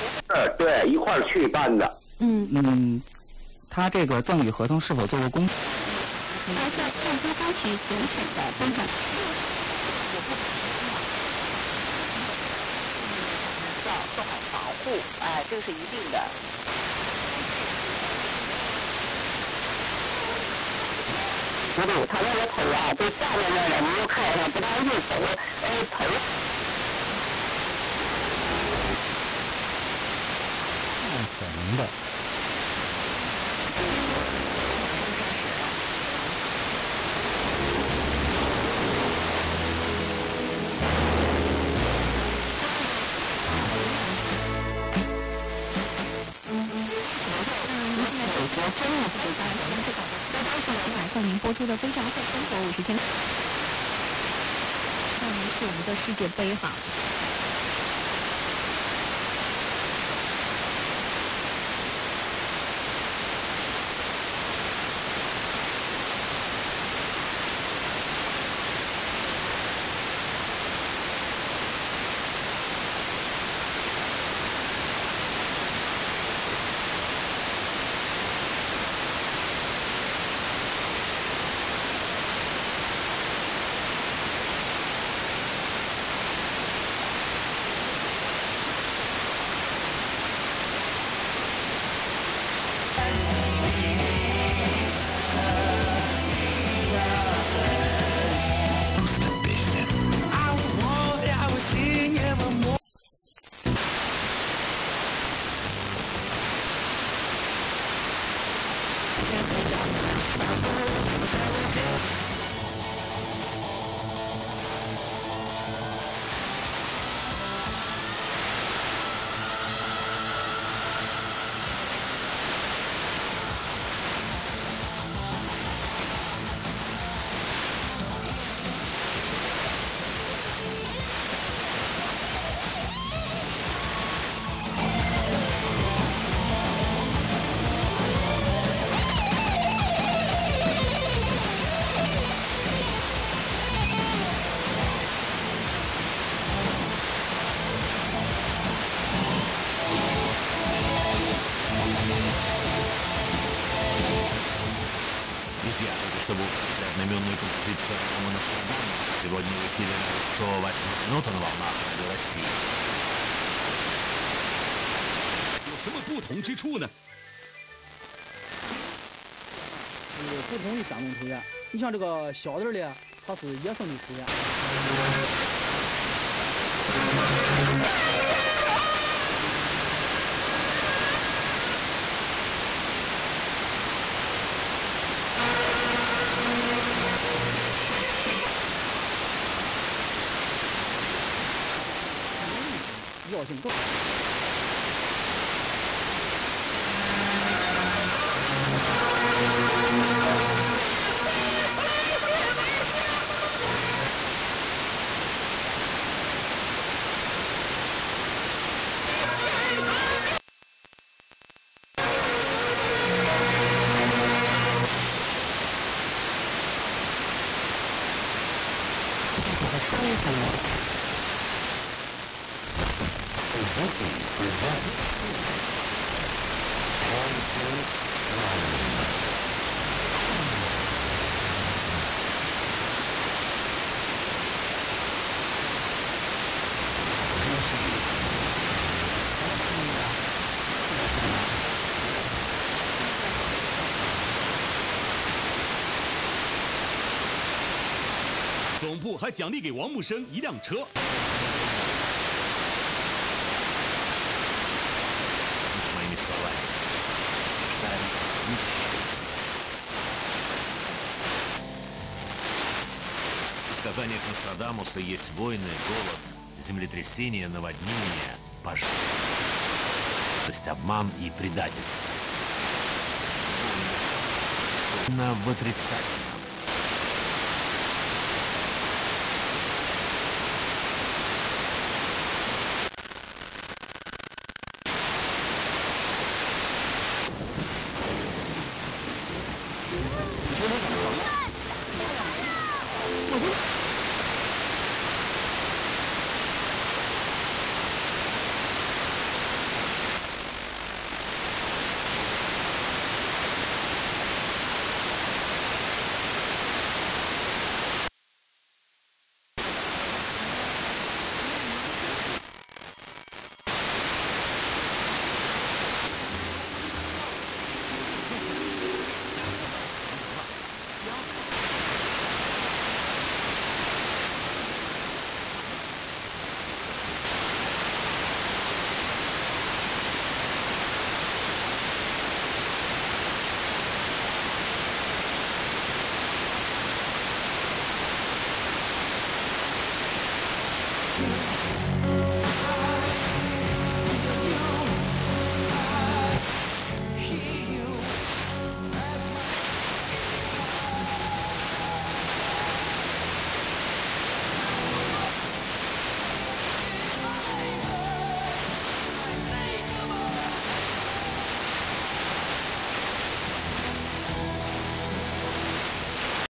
对，一块儿去办的。 他这个赠与合同是否做过公？ 来自郑州郊区检审的班长。要做好保护，这个是一定的。不对，他那个头就下面那个，你又看一下，不大运走，头。 可能的。 真的不知道，现在这当时我们为您播出的非常会生活50天，下面是我们的世界杯哈。 Одноименную композицию Романа Фердана сегодня в эфире шоу «8 минут» на волнах Радио России. 有什么不同之处呢？ 不同于3种土壤，你像这个小点的，它是野生的土壤。药性更好。 总部还奖励给王木生1辆车。 Своими словами. В сказаниях Нострадамуса есть войны, голод, землетрясения, наводнения, пожар, то есть обман и предательство. В отрицательном. 嗯